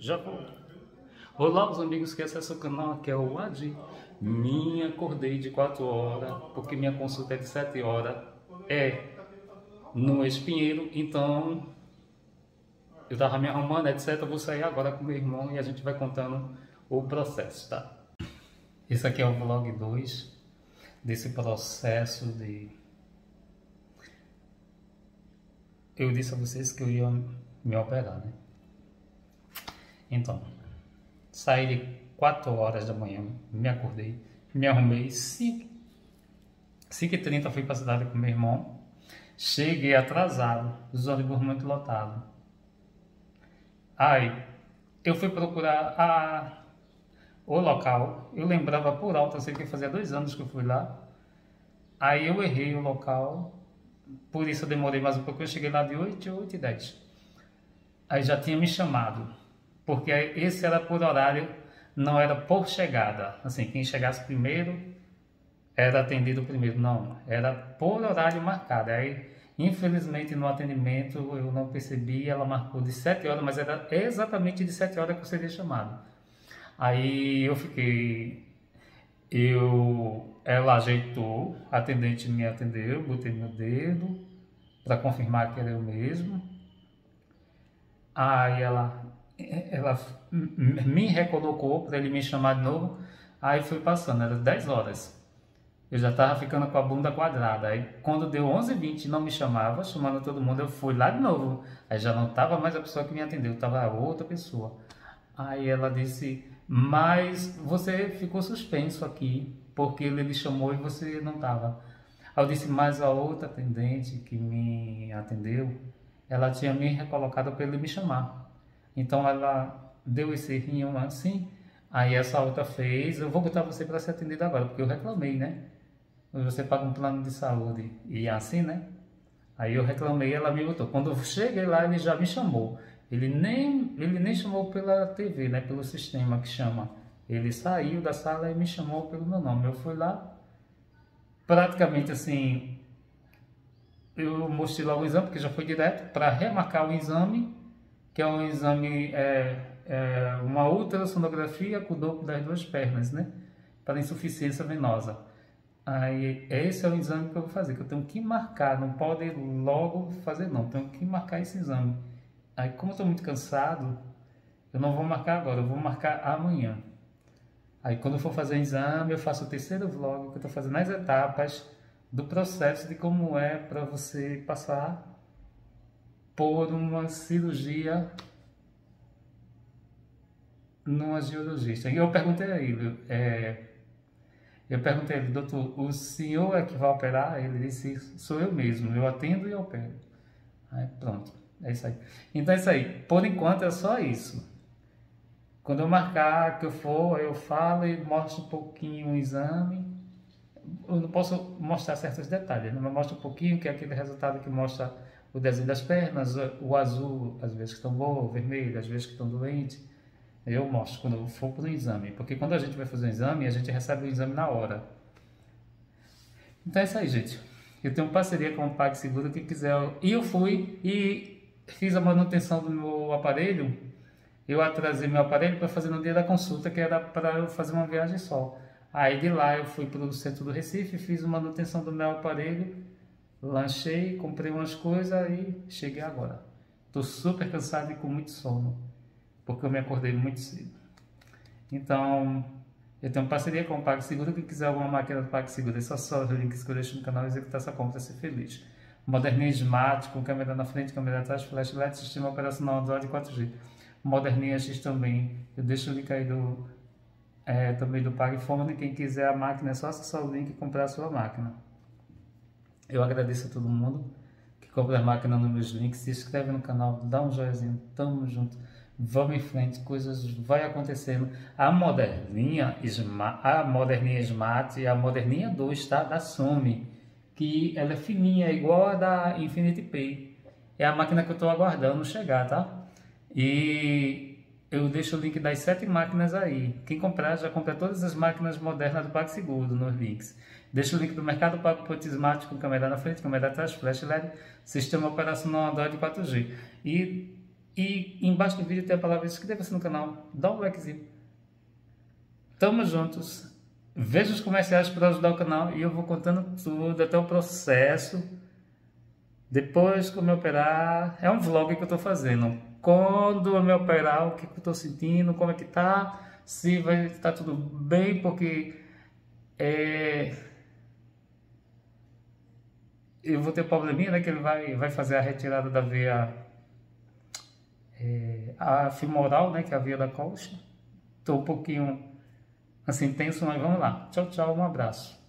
Já vou. Olá, os amigos que acessam o canal, aqui é o Adi. Acordei de 4 horas, porque minha consulta é de 7 horas. É no Espinheiro, então eu tava me arrumando, etc. Eu vou sair agora com meu irmão e a gente vai contando o processo, tá? Esse aqui é o vlog 2 desse processo de... Eu disse a vocês que eu ia me operar, né? Então, saí de 4 horas da manhã, me acordei, me arrumei, 5h30 fui para a cidade com meu irmão. Cheguei atrasado, os ônibus muito lotados. Aí, eu fui procurar o local, eu lembrava por alto, eu sei que fazia 2 anos que eu fui lá. Aí eu errei o local, por isso eu demorei mais um pouco, eu cheguei lá de 8h10. Aí já tinha me chamado, porque esse era por horário, não era por chegada. Assim, quem chegasse primeiro era atendido primeiro, não, era por horário marcado. Aí, infelizmente, no atendimento eu não percebi, ela marcou de 7 horas, mas era exatamente de 7 horas que eu seria chamado. Aí eu fiquei, ela ajeitou, a atendente me atendeu, botei meu dedo para confirmar que era eu mesmo. Aí ela me recolocou para ele me chamar de novo. Aí foi passando, era 10 horas. Eu já estava ficando com a bunda quadrada. Aí quando deu 11h20 não me chamava, chamando todo mundo, eu fui lá de novo. Aí já não estava mais a pessoa que me atendeu, estava outra pessoa. Aí ela disse, mas você ficou suspenso aqui, porque ele lhe chamou e você não estava. Aí eu disse, mas a outra atendente que me atendeu, ela tinha me recolocado para ele me chamar. Então ela deu esse rinho assim, aí essa outra fez, eu vou botar você para ser atendida agora, porque eu reclamei, né? Você paga um plano de saúde e assim, né? Aí eu reclamei, ela me botou. Quando eu cheguei lá, ele já me chamou. Ele nem chamou pela TV, né? Pelo sistema que chama. Ele saiu da sala e me chamou pelo meu nome. Eu fui lá, praticamente assim, eu mostrei lá o exame, porque já foi direto, para remarcar o exame, que é um exame, uma ultrassonografia com o dobro das 2 pernas, né? Para insuficiência venosa. Aí, esse é o exame que eu vou fazer, que eu tenho que marcar, não pode logo fazer não, tenho que marcar esse exame. Aí, como eu estou muito cansado, eu não vou marcar agora, eu vou marcar amanhã. Aí, quando eu for fazer o exame, eu faço o 3º vlog, que eu estou fazendo as etapas do processo de como é para você passar por uma cirurgia numa ginecologista. E eu perguntei a ele, doutor, o senhor é que vai operar? Ele disse, sou eu mesmo, eu atendo e opero. Aí pronto, é isso aí. Então é isso aí, por enquanto é só isso. Quando eu marcar que eu for, eu falo e mostro um pouquinho o exame. Eu não posso mostrar certos detalhes, mas mostro um pouquinho, que é aquele resultado que mostra o desenho das pernas, o azul, às vezes que estão bom, o vermelho, às vezes que estão doentes. Eu mostro quando eu for para o exame, porque quando a gente vai fazer um exame, a gente recebe o exame na hora. Então é isso aí, gente. Eu tenho parceria com o PagSeguro, quem quiser. E eu fui e fiz a manutenção do meu aparelho. Eu atrasei meu aparelho para fazer no dia da consulta, que era para eu fazer uma viagem só. Aí de lá eu fui para o centro do Recife, fiz a manutenção do meu aparelho, lanchei, comprei umas coisas e cheguei agora. Estou super cansado e com muito sono, porque eu me acordei muito cedo. Então, eu tenho parceria com o PagSeguro. Quem quiser alguma máquina do PagSeguro, é só os links que eu deixo no canal e executar essa compra, ser feliz. Moderninha Smart, com câmera na frente, câmera atrás, flash LED, sistema operacional Android 4G. Moderninha X também, eu deixo o link aí também do PagFone. Quem quiser a máquina é só acessar o link e comprar a sua máquina. Eu agradeço a todo mundo que compra a máquina nos meus links, se inscreve no canal, dá um joinha, tamo junto. Vamos em frente, coisas vai acontecendo. A moderninha Smart e a moderninha 2, tá? Da Sony, que ela é fininha, igual a da Infinity Pay. É a máquina que eu estou aguardando chegar, tá? E eu deixo o link das 7 máquinas aí. Quem comprar, já compra todas as máquinas modernas do PagSeguro nos links. Deixo o link do Mercado Pago Put Smart com câmera na frente, câmera atrás, flash LED, sistema operacional Android 4G. E E embaixo do vídeo tem a palavra inscreva-se no canal, dá um likezinho. Tamo juntos. Veja os comerciais para ajudar o canal e eu vou contando tudo, até o processo. Depois que eu me operar, é um vlog que eu tô fazendo. Quando eu me operar, o que eu tô sentindo, como é que tá, se vai estar tudo bem, porque eu vou ter um probleminha, né, que ele vai fazer a retirada da veia a femoral, né, que é a veia da coxa. Tô um pouquinho assim tenso, mas vamos lá. Tchau, tchau, um abraço.